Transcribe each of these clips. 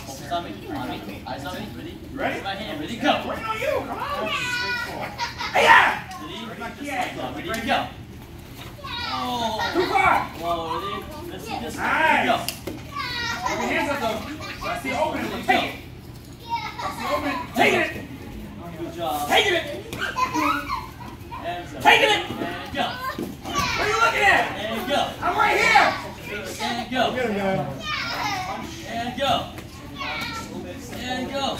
Focus on me. Eyes on me. Ready? Ready? My hand. Ready? Go. Working on you. Come on. Hey, yeah. Ready? Ready? Go. Oh. Too far. Whoa, ready? Let's see this. Nice. Go. Keep your hands up though. That's the opening. Take it. That's the opening. Taking it. Good job. Taking it. Taking it. And go. What are you looking at? And go. I'm right here. And go. Get him, guy. And go. And go.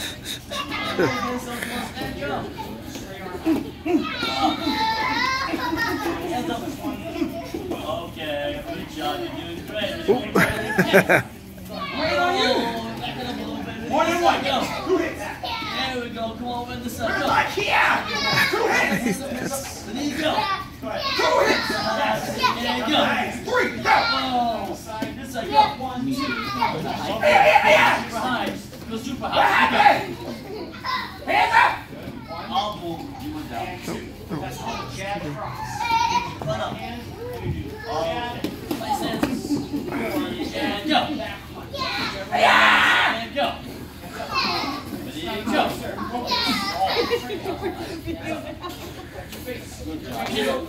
And go. Hands up. Okay, good job. You're doing great. Wait on you. Back it up a little bit. More than one. Go. 2 hits. There we go. Come on, win this up. Go. Like here. 2 hits. There you go. 2 hits. There you go. Nice. 3. Go. Oh, this side. Go. 1, 2, 3. Yeah. Super high. Go super What high. happened? Hands up. I'll move. You went down. That's all. Jab across. Run up. Okay. Nice hands. And go. And go. Ready, go. Good job. Get up.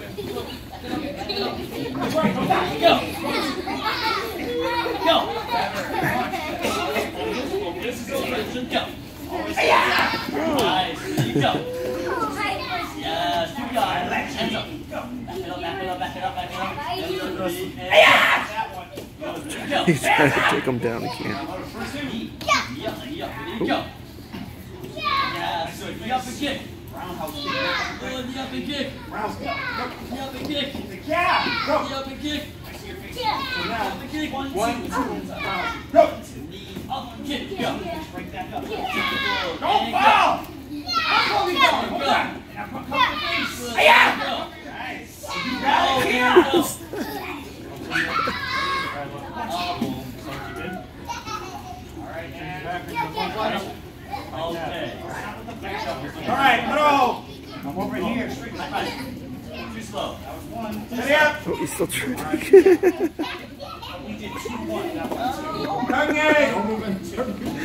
Go. Go. This is the go. Nice. Ready, go. Yes, you got it. Hands up. Back it up, back it up, back it up, back it up. He's trying to take him down, he can't. Go. Yes, good. Knee up and kick. Good, knee up and kick. Knee up and kick. Yeah. Go. Knee up and kick. Knee up and kick. 1, 2, Go. knee up and kick. Go. Don't fall. I'm going to go. Hold on. Yeah. Nice. You got it here. Okay. All right, no. I'm over here. Too slow. That was 1. Steady up. Oh, he's still trying to We did 2-1. That was 2. Don't move in.